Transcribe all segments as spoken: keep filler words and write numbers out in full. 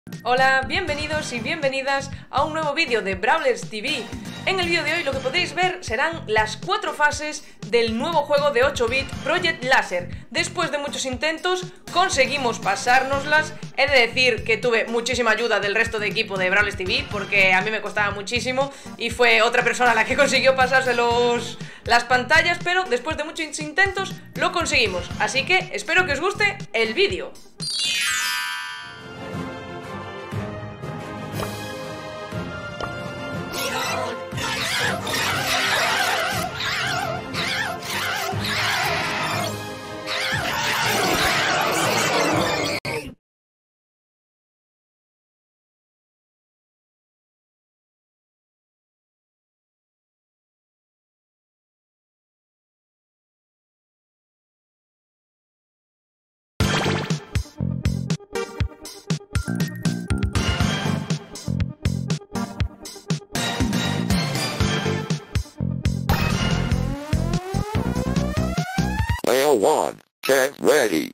Hola, bienvenidos y bienvenidas a un nuevo vídeo de Brawlers T V. En el vídeo de hoy lo que podéis ver serán las cuatro fases del nuevo juego de ocho bit Project Laser. Después de muchos intentos conseguimos pasárnoslas. He de decir que tuve muchísima ayuda del resto de equipo de Brawlers T V, porque a mí me costaba muchísimo y fue otra persona la que consiguió pasarse los, las pantallas, pero después de muchos intentos lo conseguimos. Así que espero que os guste el vídeo. Player one, get ready.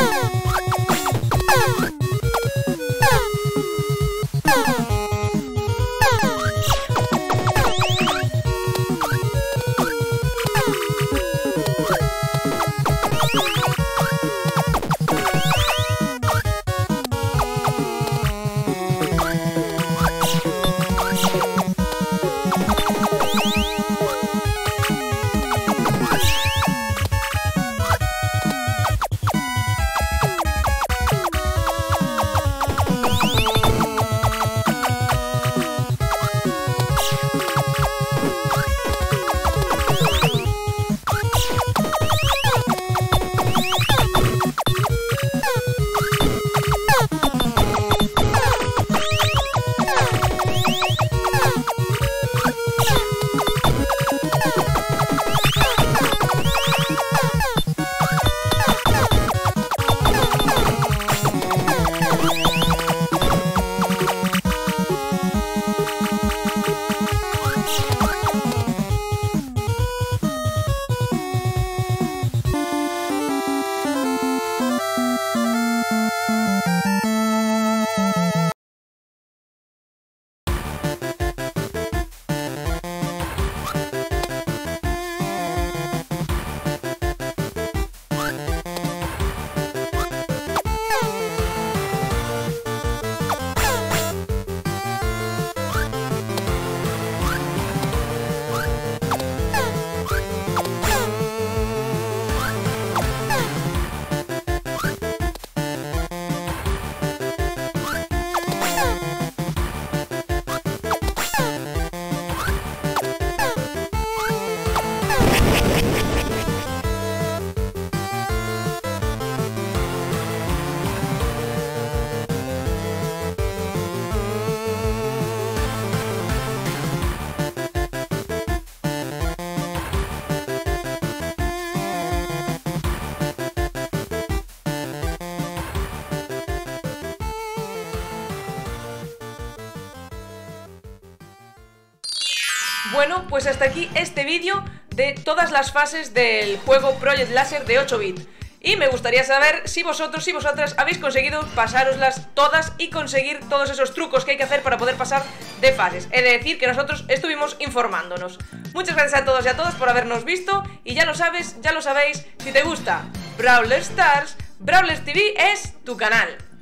Bueno, pues hasta aquí este vídeo de todas las fases del juego Project Laser de ocho bit. Y me gustaría saber si vosotros y vosotras habéis conseguido pasároslas todas y conseguir todos esos trucos que hay que hacer para poder pasar de fases. He de decir que nosotros estuvimos informándonos. Muchas gracias a todos y a todas por habernos visto. Y ya lo sabes, ya lo sabéis, si te gusta Brawl Stars, Brawlers T V es tu canal.